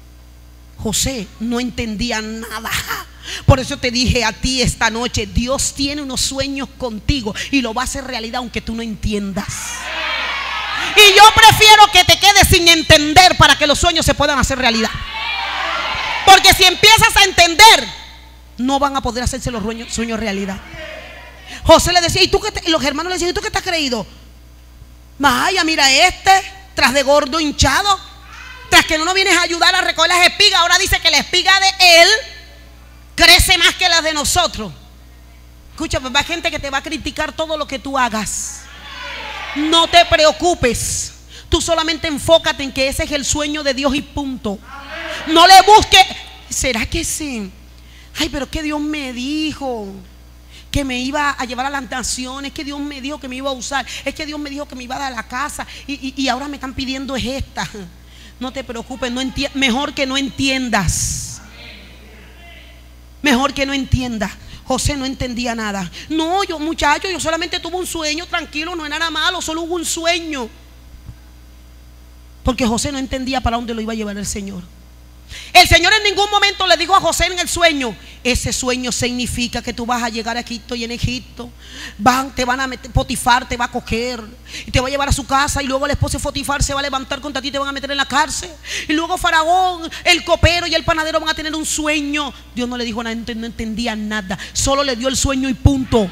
José no entendía nada. Por eso te dije a ti esta noche: Dios tiene unos sueños contigo y lo va a hacer realidad aunque tú no entiendas. Y yo prefiero que te quedes sin entender para que los sueños se puedan hacer realidad. Porque si empiezas a entender, no van a poder hacerse los sueños realidad. José le decía: ¿y tú qué te? Y los hermanos le decían: ¿y tú qué te has creído? Vaya, mira este, tras de gordo hinchado, tras que no nos vienes a ayudar a recoger las espigas. Ahora dice que la espiga de él crece más que las de nosotros. Escucha, va a gente que te va a criticar todo lo que tú hagas. No te preocupes. Tú solamente enfócate en que ese es el sueño de Dios y punto. No le busques. ¿Será que sí? Ay, pero que Dios me dijo que me iba a llevar a las naciones, que Dios me dijo que me iba a usar, es que Dios me dijo que me iba a dar la casa y, y, y ahora me están pidiendo es esta. No te preocupes, no enti- mejor que no entiendas. Mejor que no entiendas. José no entendía nada. No, yo muchacho, yo solamente tuve un sueño, tranquilo, no era nada malo, solo hubo un sueño. Porque José no entendía para dónde lo iba a llevar el Señor. El Señor en ningún momento le dijo a José en el sueño: ese sueño significa que tú vas a llegar a Egipto, y en Egipto van, te van a meter, Potifar te va a coger y te va a llevar a su casa, y luego el esposo de Potifar se va a levantar contra ti y te van a meter en la cárcel, y luego Faraón, el copero y el panadero van a tener un sueño. Dios no le dijo nada, no entendía nada, solo le dio el sueño y punto.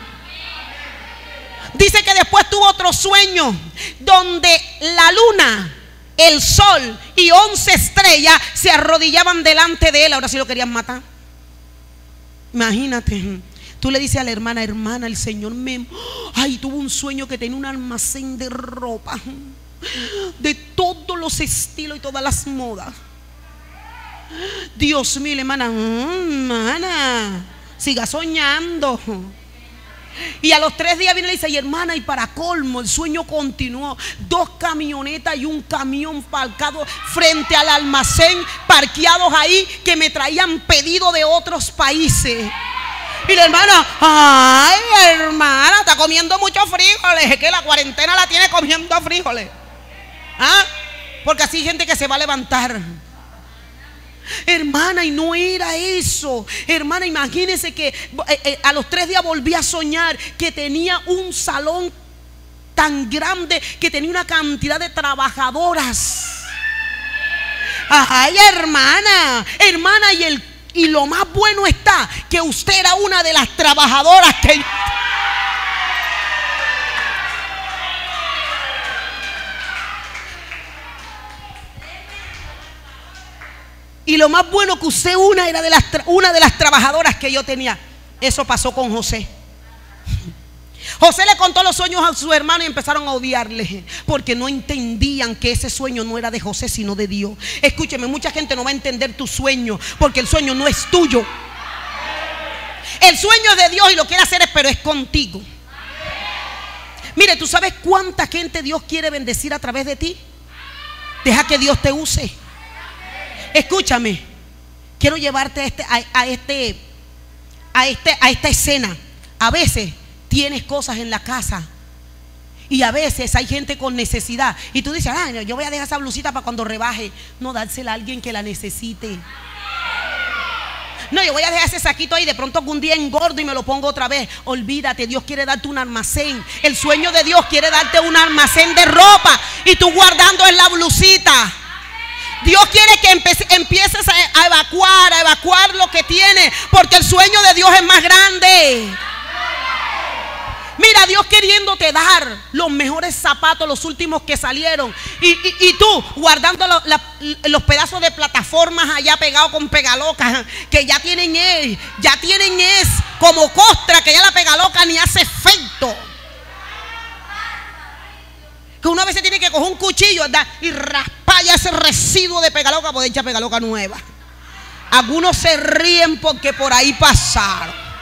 Dice que después tuvo otro sueño donde la luna, el sol y once estrellas se arrodillaban delante de él. Ahora sí lo querían matar. Imagínate. Tú le dices a la hermana: hermana, el Señor me... Ay, tuvo un sueño que tenía un almacén de ropa de todos los estilos y todas las modas. Dios mío, hermana, mmm, hermana, siga soñando. Y a los tres días viene y le dice: y hermana, y para colmo, el sueño continuó. Dos camionetas y un camión parcado frente al almacén, parqueados ahí, que me traían pedido de otros países. Y la hermana: ay, hermana, está comiendo muchos frijoles. Es que la cuarentena la tiene comiendo frijoles. ¿Ah? Porque así hay gente que se va a levantar. Hermana, y no era eso. Hermana, imagínese que eh, eh, a los tres días volví a soñar que tenía un salón tan grande, que tenía una cantidad de trabajadoras. Ay, hermana, hermana, y, el, y lo más bueno está que usted era una de las trabajadoras que... Y lo más bueno que usted una era de las una de las trabajadoras que yo tenía. Eso pasó con José. José le contó los sueños a su hermano y empezaron a odiarle, porque no entendían que ese sueño no era de José sino de Dios. Escúcheme, mucha gente no va a entender tu sueño porque el sueño no es tuyo. El sueño es de Dios y lo quiere hacer, pero es contigo. Mire, ¿tú sabes cuánta gente Dios quiere bendecir a través de ti? Deja que Dios te use. Escúchame, quiero llevarte a este, a, a este, a este, a esta escena. A veces tienes cosas en la casa y a veces hay gente con necesidad y tú dices: ah, yo voy a dejar esa blusita para cuando rebaje. No, dársela a alguien que la necesite. No, yo voy a dejar ese saquito ahí, de pronto algún día engordo y me lo pongo otra vez. Olvídate, Dios quiere darte un almacén. El sueño de Dios quiere darte un almacén de ropa y tú guardando en la blusita. Dios quiere que empieces a evacuar, a evacuar lo que tienes, porque el sueño de Dios es más grande. Mira, Dios queriéndote dar los mejores zapatos, los últimos que salieron, y, y, y tú guardando lo, la, los pedazos de plataformas allá pegados con pegaloca, que ya tienen es, ya tienen es como costra, que ya la pegaloca ni hace efecto. Que una vez se tiene que coger un cuchillo, ¿verdad?, y raspar ya ese residuo de pegaloca para poder echar pegaloca nueva. Algunos se ríen porque por ahí pasaron.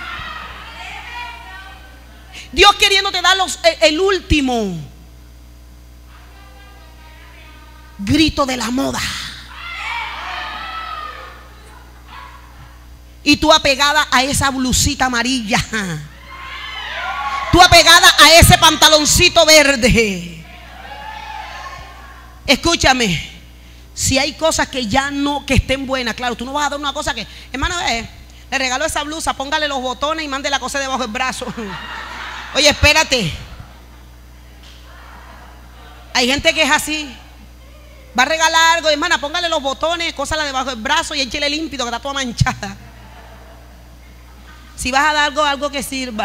Dios queriéndote dar los, el último grito de la moda, y tú apegada a esa blusita amarilla, tú apegada a ese pantaloncito verde. Escúchame, si hay cosas que ya no, que estén buenas, claro, tú no vas a dar una cosa que, hermano, eh, le regalo esa blusa, póngale los botones y mande la cosa debajo del brazo. Oye, espérate. Hay gente que es así. Va a regalar algo, hermana, póngale los botones, cósala debajo del brazo y échele límpido, que está toda manchada. Si vas a dar algo, algo que sirva.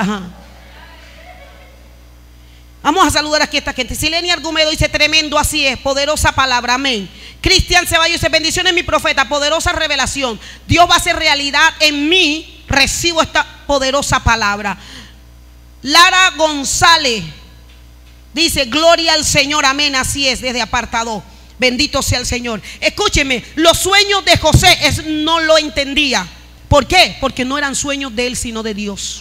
Vamos a saludar aquí a esta gente. Silenia Argumedo dice: tremendo, así es, poderosa palabra, amén. Cristian Ceballos dice: bendiciones mi profeta, poderosa revelación. Dios va a hacer realidad en mí, recibo esta poderosa palabra. Lara González dice: gloria al Señor, amén, así es, desde apartado. Bendito sea el Señor. Escúcheme, los sueños de José es, no lo entendía. ¿Por qué? Porque no eran sueños de él, sino de Dios.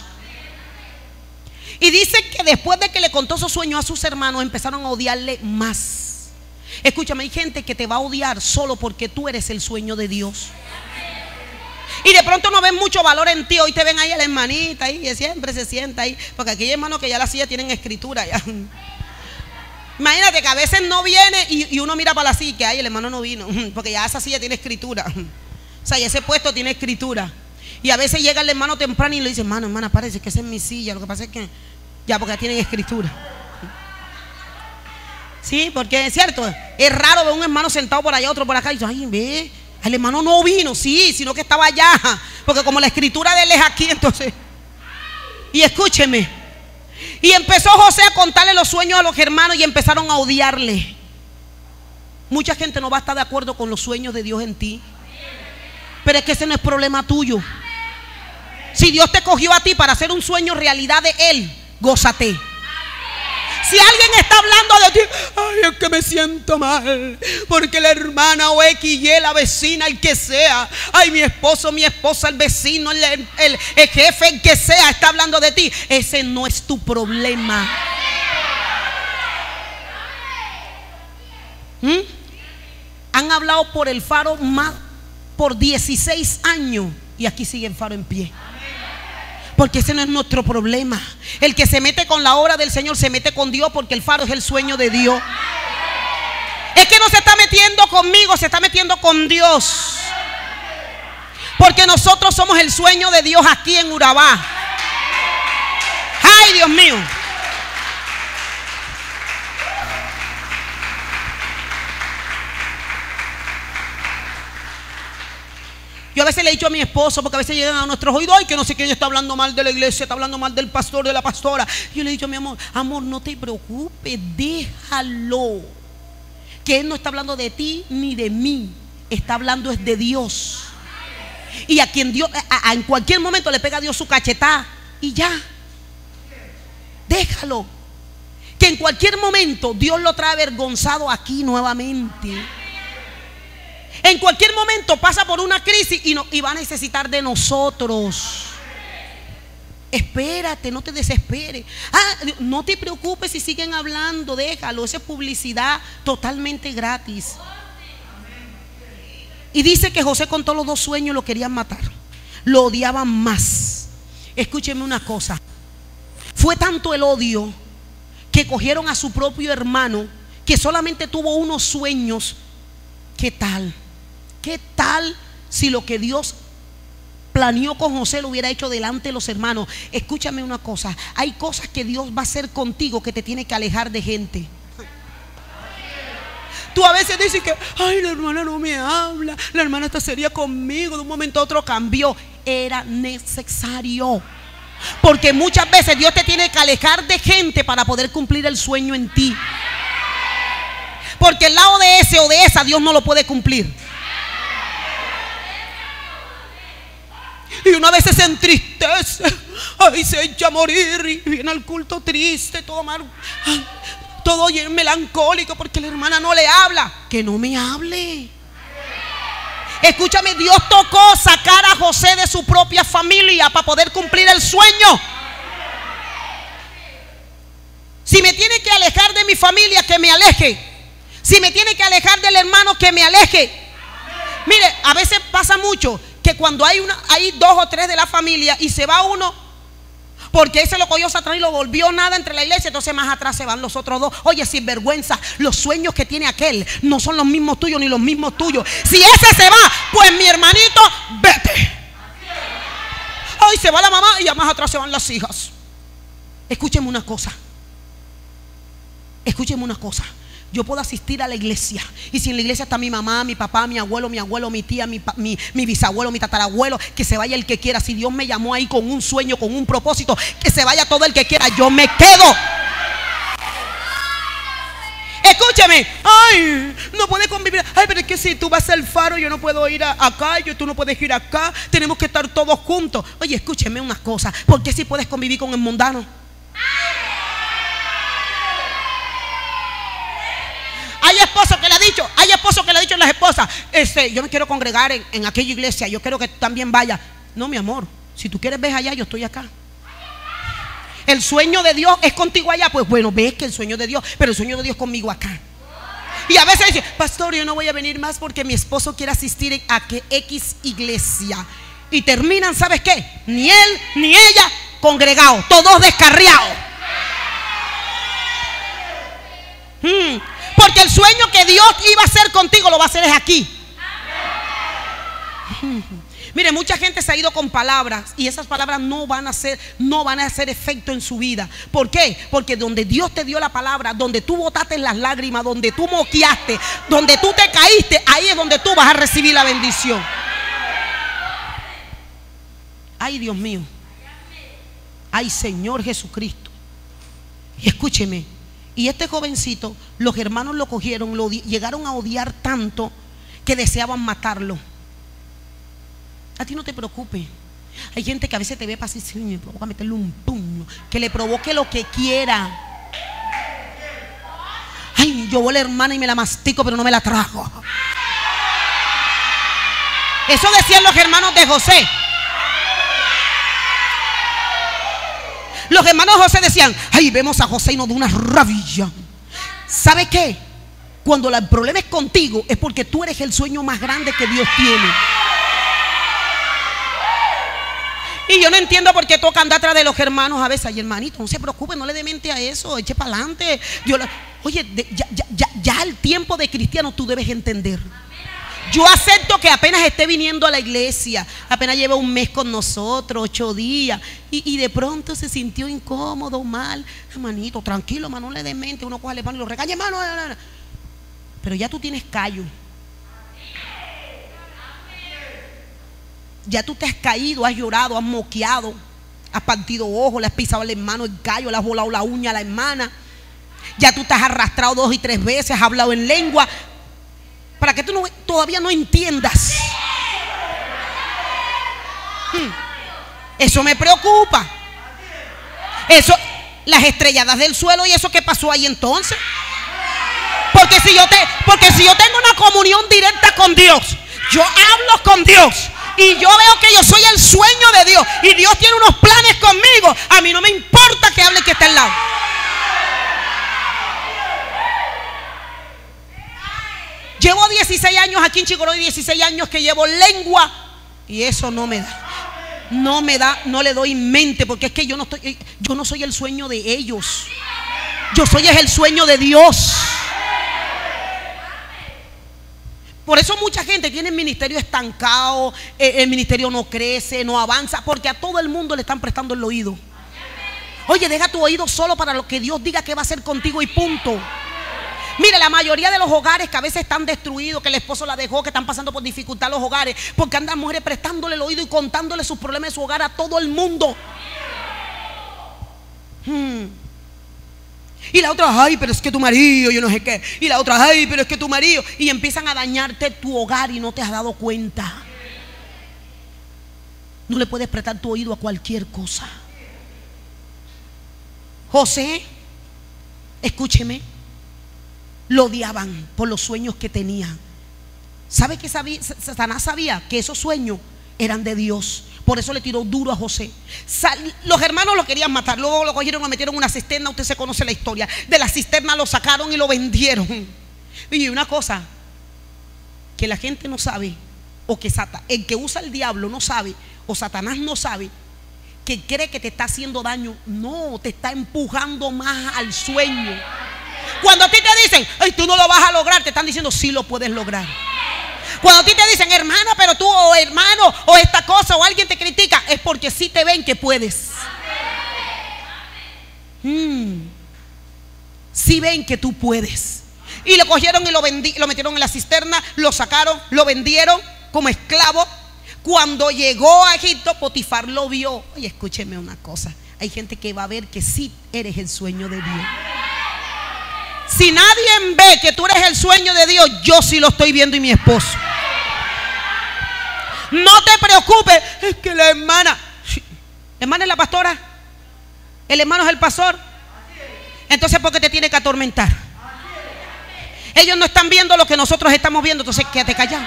Y dice que después de que le contó esos sueños a sus hermanos, empezaron a odiarle más. Escúchame, hay gente que te va a odiar solo porque tú eres el sueño de Dios. Y de pronto no ven mucho valor en ti. Hoy te ven ahí a la hermanita ahí, que siempre se sienta ahí, porque aquí hay hermanos que ya la silla tienen escritura ya. Imagínate que a veces no viene y, y uno mira para la silla y que ay, el hermano no vino, porque ya esa silla tiene escritura. O sea, y ese puesto tiene escritura. Y a veces llega el hermano temprano y le dice: hermano, hermana, parece que esa es mi silla. Lo que pasa es que ya, porque ya tienen escritura. Sí, porque es cierto, es raro ver un hermano sentado por allá, otro por acá, y dice: ay, ve, el hermano no vino, sí, sino que estaba allá, porque como la escritura de él es aquí, entonces. Y escúcheme, y empezó José a contarle los sueños a los hermanos y empezaron a odiarle. Mucha gente no va a estar de acuerdo con los sueños de Dios en ti, pero es que ese no es problema tuyo. Si Dios te cogió a ti para hacer un sueño realidad de Él, gózate. Si alguien está hablando de ti: ay, es que me siento mal porque la hermana o X y la vecina, el que sea, ay, mi esposo, mi esposa, el vecino, el, el, el, el jefe, el que sea, está hablando de ti. Ese no es tu problema. ¿Mm? Han hablado por el Faro más por dieciséis años y aquí sigue el Faro en pie. Porque ese no es nuestro problema. El que se mete con la obra del Señor se mete con Dios, porque el Faro es el sueño de Dios. Es que no se está metiendo conmigo, se está metiendo con Dios. Porque nosotros somos el sueño de Dios aquí en Urabá. Ay, Dios mío. Yo a veces le he dicho a mi esposo, porque a veces llegan a nuestros oídos: ay, que no sé quién está hablando mal de la iglesia, está hablando mal del pastor, de la pastora. Yo le he dicho a mi amor: amor, no te preocupes, déjalo. Que él no está hablando de ti ni de mí, está hablando es de Dios. Y a quien Dios, a, a, en cualquier momento le pega a Dios su cachetada y ya. Déjalo. Que en cualquier momento Dios lo trae avergonzado aquí nuevamente. En cualquier momento pasa por una crisis y, no, y va a necesitar de nosotros. Espérate, no te desesperes. Ah, no te preocupes si siguen hablando, déjalo. Esa es publicidad totalmente gratis. Y dice que José contó los dos sueños y lo querían matar. Lo odiaban más. Escúcheme una cosa. Fue tanto el odio que cogieron a su propio hermano, que solamente tuvo unos sueños. ¿Qué tal? ¿Qué tal si lo que Dios planeó con José lo hubiera hecho delante de los hermanos? Escúchame una cosa: hay cosas que Dios va a hacer contigo que te tiene que alejar de gente. Tú a veces dices que, ay, la hermana no me habla, la hermana está seria conmigo, de un momento a otro cambió. Era necesario. Porque muchas veces Dios te tiene que alejar de gente para poder cumplir el sueño en ti. Porque el lado de ese o de esa Dios no lo puede cumplir. Y una vez se entristece, ay, se echa a morir y viene al culto triste, todo mal, ay, todo melancólico porque la hermana no le habla. Que no me hable. Escúchame, Dios tocó sacar a José de su propia familia para poder cumplir el sueño. Si me tiene que alejar de mi familia, que me aleje. Si me tiene que alejar del hermano, que me aleje. Mire, a veces pasa mucho que cuando hay, una, hay dos o tres de la familia y se va uno, porque ese lo cogió Satanás y lo volvió nada entre la iglesia, entonces más atrás se van los otros dos. Oye, sin vergüenza, los sueños que tiene aquel no son los mismos tuyos ni los mismos tuyos. Si ese se va, pues mi hermanito, vete. Ay, se va la mamá y ya más atrás se van las hijas. Escúcheme una cosa. Escúcheme una cosa. Yo puedo asistir a la iglesia y si en la iglesia está mi mamá, mi papá, mi abuelo, mi abuelo, mi tía, mi, mi, mi bisabuelo, mi tatarabuelo, que se vaya el que quiera. Si Dios me llamó ahí con un sueño, con un propósito, que se vaya todo el que quiera. Yo me quedo. Escúcheme. Ay, no puede convivir. Ay, pero es que si tú vas al faro, yo no puedo ir a, acá, yo, tú no puedes ir acá. Tenemos que estar todos juntos. Oye, escúcheme unas cosas. ¿Por qué si puedes convivir con el mundano? Hay esposos que le ha dicho, hay esposos que le ha dicho a las esposas, este, yo me quiero congregar en, en aquella iglesia, yo quiero que tú también vayas. No, mi amor, si tú quieres ves allá, yo estoy acá. El sueño de Dios es contigo allá, pues bueno, ves que el sueño de Dios, pero el sueño de Dios conmigo acá. Y a veces dice, pastor, yo no voy a venir más porque mi esposo quiere asistir a que X iglesia. Y terminan, ¿sabes qué? Ni él ni ella congregados, todos descarriados. Hmm. Porque el sueño que Dios iba a hacer contigo lo va a hacer es aquí. Hmm. Mire, mucha gente se ha ido con palabras y esas palabras no van a hacer, no van a hacer efecto en su vida. ¿Por qué? Porque donde Dios te dio la palabra, donde tú botaste las lágrimas, donde tú moqueaste, donde tú te caíste, ahí es donde tú vas a recibir la bendición. Ay, Dios mío. Ay, Señor Jesucristo. Y escúcheme. Y este jovencito, los hermanos lo cogieron, lo llegaron a odiar tanto que deseaban matarlo. A ti no te preocupes. Hay gente que a veces te ve para así, sí, me provoca meterle un puño, que le provoque lo que quiera. Ay, yo voy a la hermana y me la mastico, pero no me la trago. Eso decían los hermanos de José. Los hermanos de José decían, ay, vemos a José y nos da una rabia. ¿Sabe qué? Cuando el problema es contigo, es porque tú eres el sueño más grande que Dios tiene. Y yo no entiendo por qué toca andar atrás de los hermanos a veces. Ay, hermanito, no se preocupe, no le dé mente a eso, eche para adelante. Oye, de, ya, ya, ya, ya el tiempo de cristiano tú debes entender. Yo acepto que apenas esté viniendo a la iglesia, apenas lleva un mes con nosotros, ocho días, y, y de pronto se sintió incómodo, mal. Hermanito, tranquilo, hermano, no le dé mente. Uno coge el hermano y lo regaña, hermano. Pero ya tú tienes callo. Ya tú te has caído, has llorado, has moqueado, has partido ojos, le has pisado al hermano el callo, le has volado la uña a la hermana. Ya tú te has arrastrado dos y tres veces, has hablado en lengua. Para que tú no, todavía no entiendas. Hmm. Eso me preocupa. Eso, las estrelladas del suelo y eso que pasó ahí entonces. Porque si yo te, porque si yo tengo una comunión directa con Dios, yo hablo con Dios y yo veo que yo soy el sueño de Dios y Dios tiene unos planes conmigo, a mí no me importa que hable el que está al lado. Llevo dieciséis años aquí en Chicoroy, dieciséis años que llevo lengua y eso no me da. No me da, no le doy mente, porque es que yo no estoy, yo no soy el sueño de ellos. Yo soy es el sueño de Dios. Por eso mucha gente tiene el ministerio estancado, el ministerio no crece, no avanza, porque a todo el mundo le están prestando el oído. Oye, deja tu oído solo para lo que Dios diga que va a hacer contigo y punto. Mire, la mayoría de los hogares que a veces están destruidos, que el esposo la dejó, que están pasando por dificultad los hogares, porque andan mujeres prestándole el oído y contándole sus problemas de su hogar a todo el mundo. Hmm. Y la otra, ay, pero es que tu marido, yo no sé qué. Y la otra, ay, pero es que tu marido. Y empiezan a dañarte tu hogar y no te has dado cuenta. No le puedes prestar tu oído a cualquier cosa. José, escúcheme, lo odiaban por los sueños que tenía. ¿Sabe que sabía? Satanás sabía que esos sueños eran de Dios. Por eso le tiró duro a José. Los hermanos lo querían matar. Luego lo cogieron, lo metieron en una cisterna. Usted se conoce la historia. De la cisterna lo sacaron y lo vendieron. Y una cosa que la gente no sabe, o que Satan, el que usa el diablo no sabe, o Satanás no sabe, que cree que te está haciendo daño. No, te está empujando más al sueño. Cuando a ti te dicen, ay, tú no lo vas a lograr, te están diciendo, sí lo puedes lograr. Cuando a ti te dicen, hermano, pero tú, o hermano, o esta cosa, o alguien te critica, es porque sí te ven que puedes. Mm. Sí ven que tú puedes. Y lo cogieron y lo, vendí, lo metieron en la cisterna, lo sacaron, lo vendieron como esclavo. Cuando llegó a Egipto, Potifar lo vio. Oye, escúcheme una cosa. Hay gente que va a ver que sí eres el sueño de Dios. Si nadie ve que tú eres el sueño de Dios, yo sí lo estoy viendo y mi esposo. No te preocupes, es que la hermana, la hermana es la pastora, el hermano es el pastor. Entonces, ¿por qué te tiene que atormentar? Ellos no están viendo lo que nosotros estamos viendo, entonces quédate callado.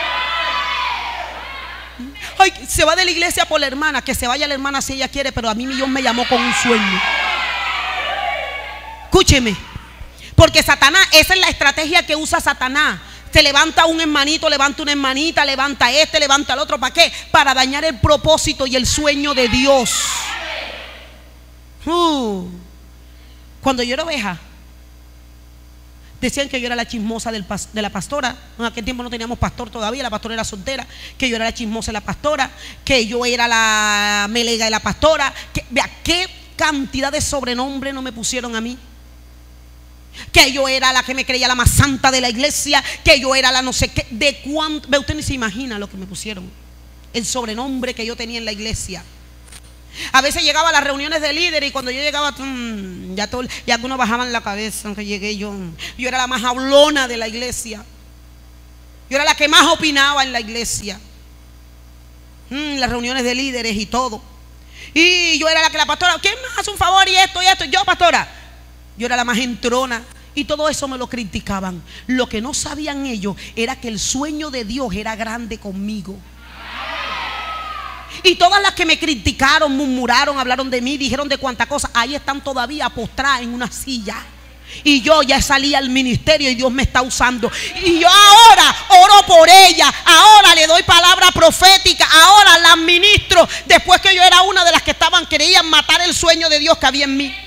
Ay, se va de la iglesia por la hermana, que se vaya la hermana si ella quiere, pero a mí Dios me llamó con un sueño. Escúcheme, porque Satanás, esa es la estrategia que usa Satanás. Se levanta un hermanito, levanta una hermanita, levanta este, levanta el otro. ¿Para qué? Para dañar el propósito y el sueño de Dios. Uh. Cuando yo era oveja, decían que yo era la chismosa del pas, de la pastora. En aquel tiempo no teníamos pastor todavía, la pastora era soltera. Que yo era la chismosa de la pastora, que yo era la melega de la pastora. Que, vea, qué cantidad de sobrenombres no me pusieron a mí. Que yo era la que me creía la más santa de la iglesia, que yo era la no sé qué, de cuánto. Ve, usted ni se imagina lo que me pusieron, el sobrenombre que yo tenía en la iglesia. A veces llegaba a las reuniones de líderes y cuando yo llegaba, tum, ya, todo, ya algunos bajaban la cabeza, aunque llegué yo. Yo era la más hablona de la iglesia. Yo era la que más opinaba en la iglesia. Mm, las reuniones de líderes y todo. Y yo era la que la pastora, ¿quién más hace un favor y esto y esto? Yo, pastora. Yo era la más entrona y todo eso me lo criticaban. Lo que no sabían ellos era que el sueño de Dios era grande conmigo. Y todas las que me criticaron, murmuraron, hablaron de mí, dijeron de cuánta cosa, ahí están todavía postradas en una silla. Y yo ya salí al ministerio y Dios me está usando. Y yo ahora oro por ella, ahora le doy palabra profética, ahora la administro. Después que yo era una de las que estaban, querían matar el sueño de Dios que había en mí.